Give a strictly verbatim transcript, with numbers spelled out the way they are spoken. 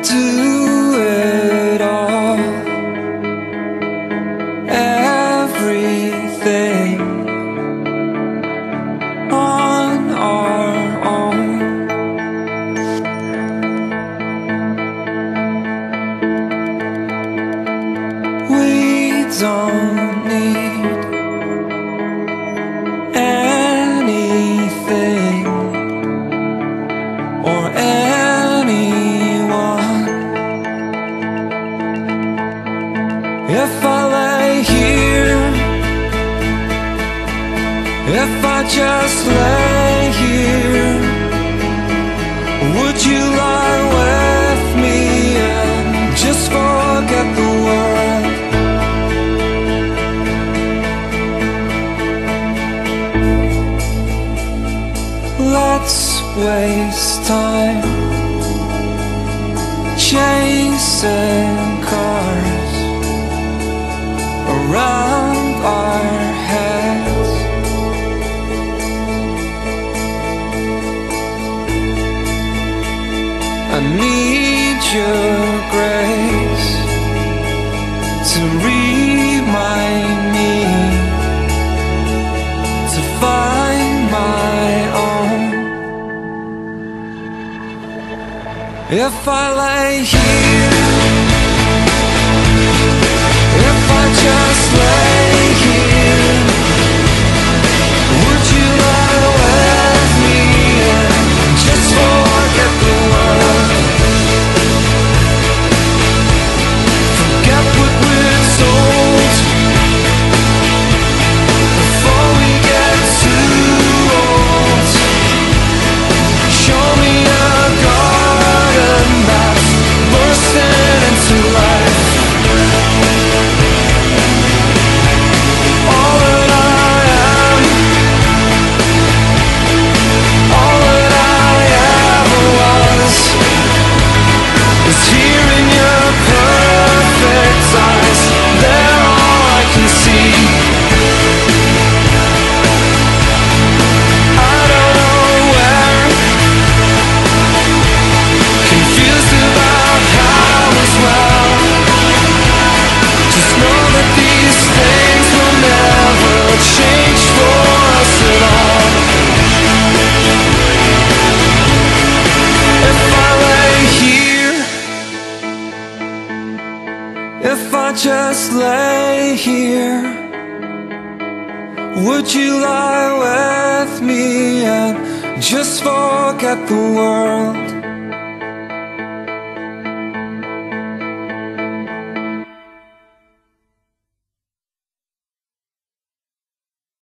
do it all, everything on our own. We don't need anything or anyone. If I lay here, if I just lay here, would you lie with me and just forget the world? Let's waste time chasing cars around our heads. I need your grace to remind me to find my own. If I lay here, if I just lay here, would you lie with me and just forget the world? Forget what we're told before we get too old. Show me a garden that's bursting into life. All that I am, all that I ever was, is here in your perfect eyes. They're all I can see. I don't know where, confused about how as well. Just know that these things will never change for us at all. If I lay here, if I just lay here, would you lie with me and just forget the world?